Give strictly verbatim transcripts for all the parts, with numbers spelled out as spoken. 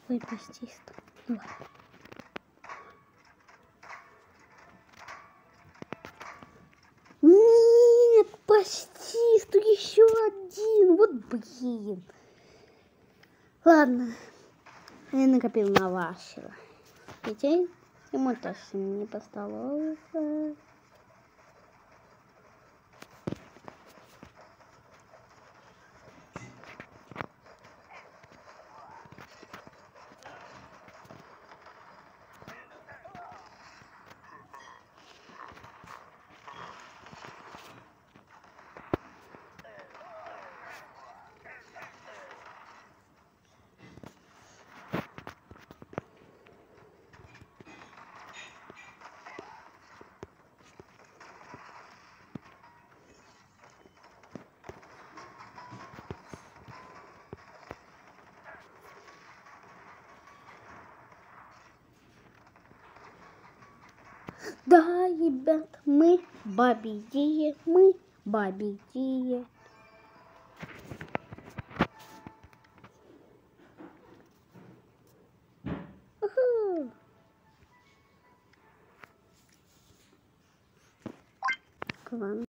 Ой, прости. Давай. Нет, почти, что еще один. Вот блин. Ладно. Я накопил на вашего. Детей. Ему тоже не посталовался. Да, ребят, мы победили, мы победили. Уху. Клан.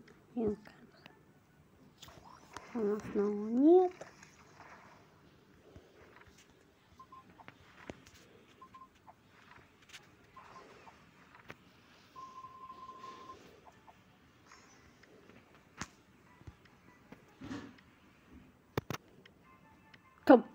У нас снова нет. Стоп.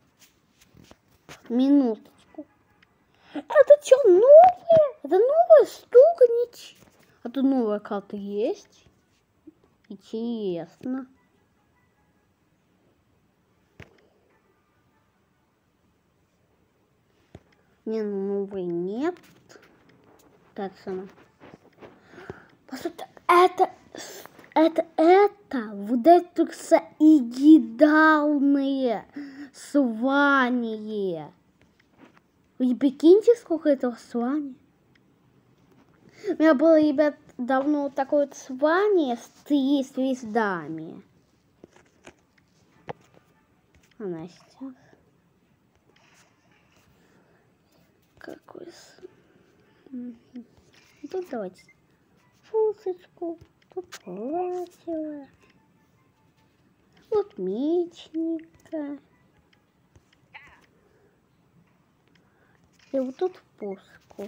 Минуточку. Это что, новое? Это новая штука? Ничего. А тут новая карта есть? Интересно. Не, ну новой нет. Так само. Послушайте, это, это, это, вот это соединялные звания. Вы прикиньте, сколько этого звания. У меня было, ребят, давно такое вот звание с три звездами. Она сейчас. Какой... Тут давайте фусочку, тут платье, вот мечника. И вот тут пуску.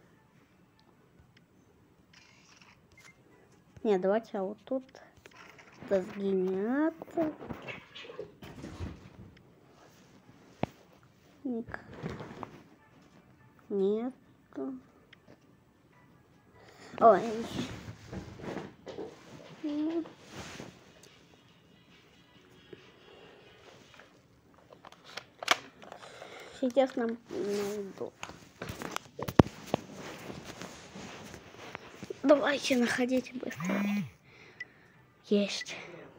Не, давайте, а вот тут разгоняться. Ник. Нету. Ой. Сейчас нам найду. Давайте находите быстро. Есть.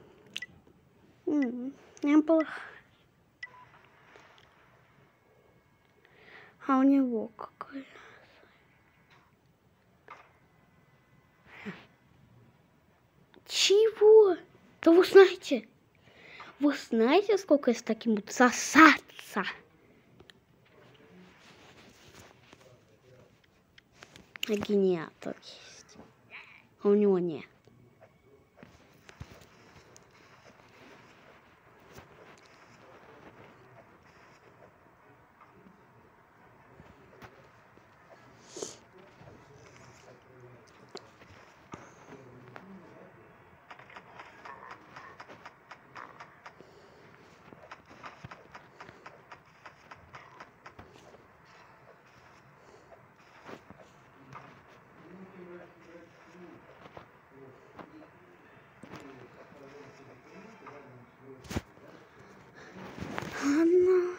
Неплохо. А у него какой? Чего? Да вы знаете? Вы знаете, сколько я с таким буду сосаться? А генератор есть. А у него нет. Ладно.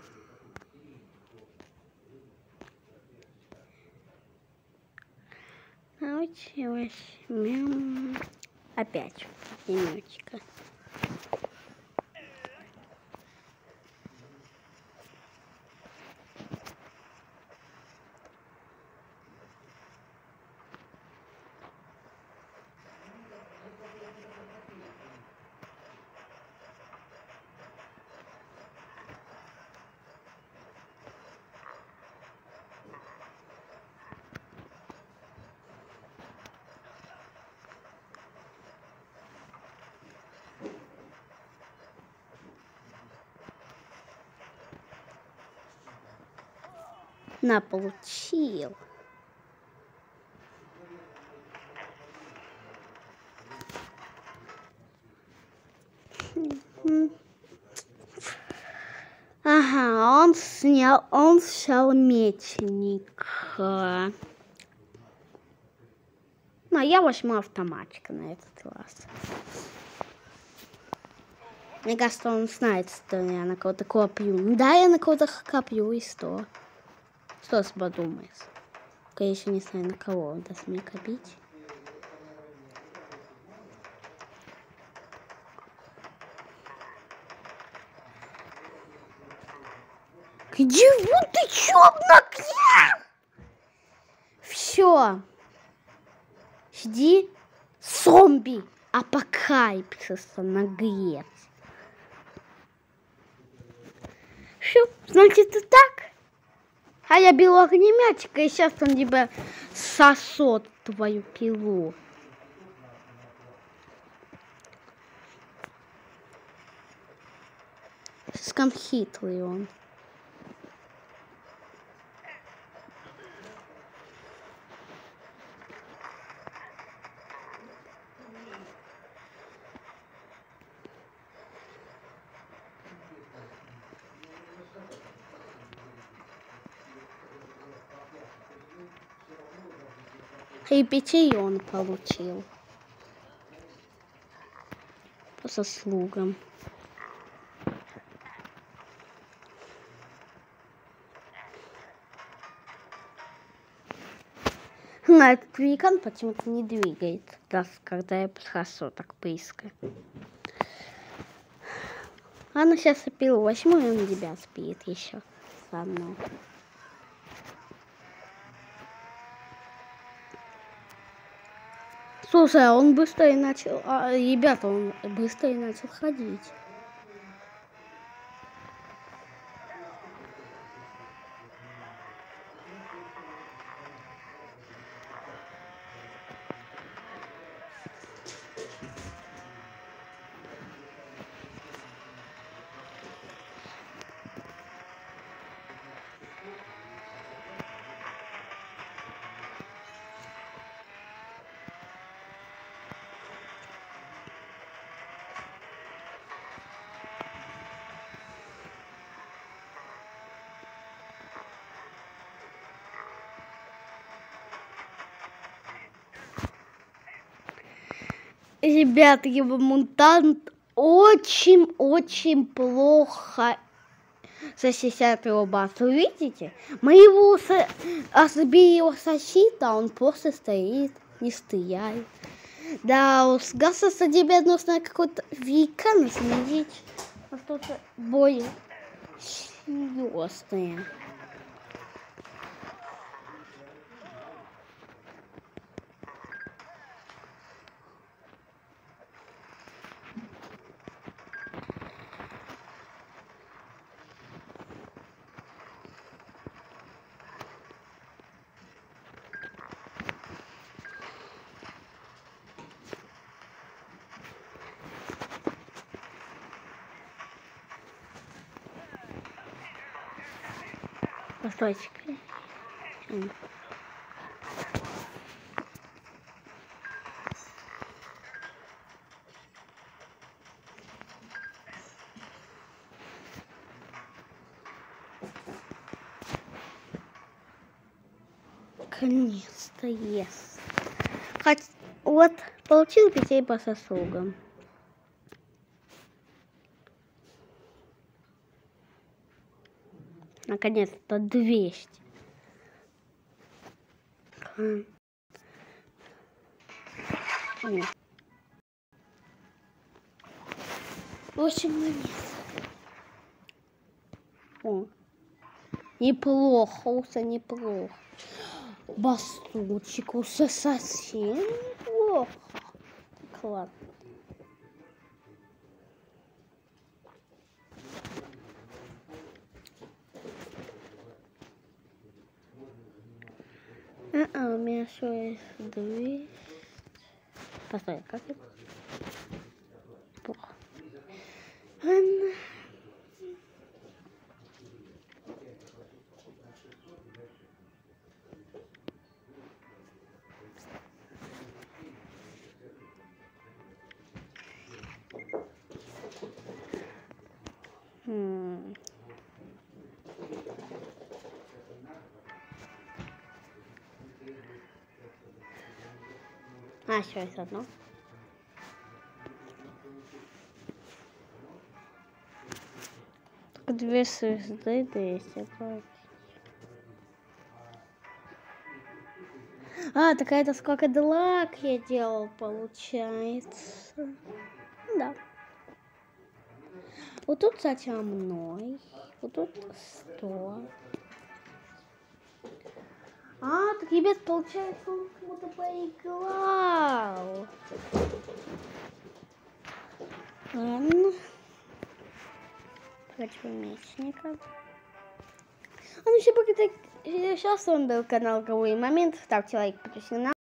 Давайте возьмем опять немножечко. На, получил. Ага, он снял, он снял мечника. Ну, я возьму автоматика на этот раз. Мне кажется, он знает, что я на кого-то коплю. Да, я на кого-то коплю, и что? Что с тобой думаешь? Я еще не знаю, на кого он даст мне копить. Где вот ты чё обнаглел? Все. Жди зомби апокалипсиса наглец. Все, значит, и так. А я беру огнеметчик, и сейчас он тебя сосет твою пилу. Слишком хитрый он. И пяти он получил. По заслугам. На этот великан почему-то не двигается, даже когда я подхожу так близко. Ладно, сейчас опилу возьму, и он тебя спит еще заодно. Слушай, а он быстрее начал... А, ребята, он быстрее начал ходить. Ребята, его мутант очень-очень плохо защищает его базу. Видите? Мы его со... разбили его защита, а он просто стоит, не стояет. Да, с газа с тебя нужно какой-то великан сменить. Что-то более серьезное. Постойте. Наконец-то ест. Хоть вот получил пятей по заслугам. Наконец-то двести. восемь монет. О, неплохо, уже неплохо. Бастучик уже совсем неплохо. Так, ладно. А, у меня еще есть двести. Постой, как это? Плохо. Хм. А, еще есть одно. Только две звезды, двести. А, так это сколько длак я делал, получается. Да. Вот тут, кстати, мной. Вот тут сто. А, так, ребят, получается, он кому-то поиграл. Ладно. Хочу мечника. А ну, еще пока так... Сейчас он был канал Голый Момент. Ставьте лайк, подписывайтесь на